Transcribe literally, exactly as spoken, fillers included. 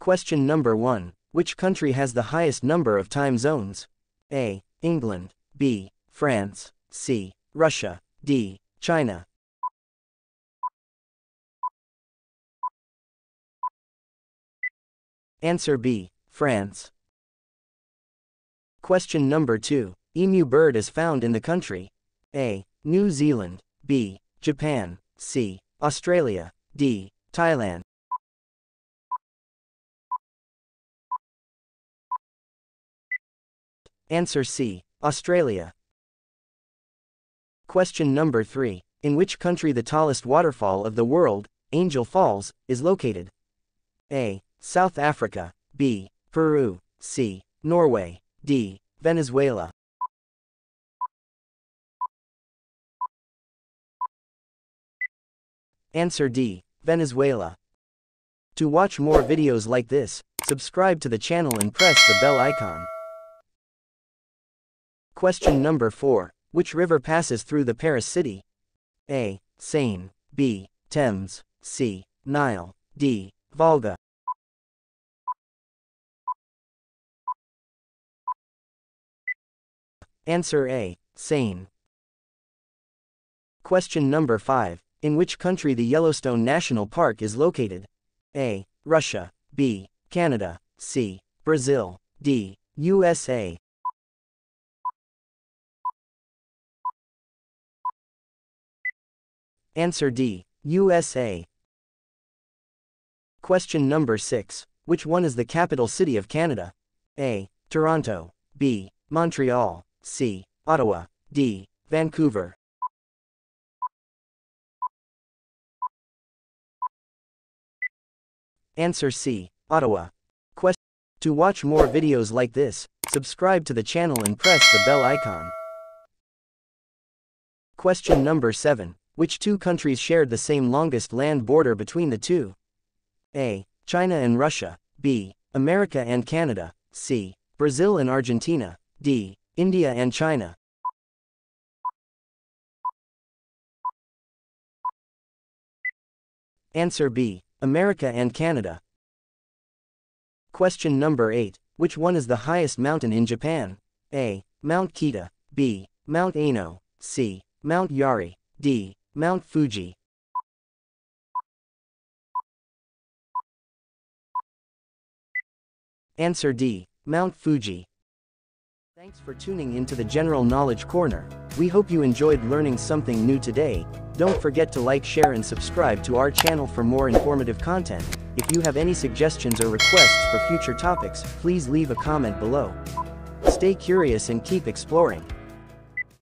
Question number one. Which country has the highest number of time zones? A. England. B. France. C. Russia. D. China. Answer B. France. Question number two. Emu bird is found in the country. A. New Zealand. B. Japan. C. Australia. D. Thailand. Answer C. Australia. Question number three. In which country the tallest waterfall of the world, Angel Falls, is located? A. South Africa. B. Peru. C. Norway. D. Venezuela. Answer D. Venezuela. To watch more videos like this, subscribe to the channel and press the bell icon. Question number four. Which river passes through the Paris city? A. Seine. B. Thames. C. Nile. D. Volga. Answer A. Seine. Question number five. In which country the Yellowstone National Park is located? A. Russia. B. Canada. C. Brazil. D. U S A. Answer D. U S A. Question number six. Which one is the capital city of Canada? A. Toronto. B. Montreal. C. Ottawa. D. Vancouver. Answer C. Ottawa. Quest- to watch more videos like this, subscribe to the channel and press the bell icon. Question number seven. Which two countries shared the same longest land border between the two? A. China and Russia. B. America and Canada. C. Brazil and Argentina. D. India and China. Answer B. America and Canada. Question number eight. Which one is the highest mountain in Japan? A. Mount Kita. B. Mount Aino. C. Mount Yari. D. Mount Fuji. Answer D. Mount Fuji. Thanks for tuning into the General Knowledge Corner. We hope you enjoyed learning something new today. Don't forget to like, share and subscribe to our channel for more informative content. If you have any suggestions or requests for future topics, please leave a comment below. Stay curious and keep exploring.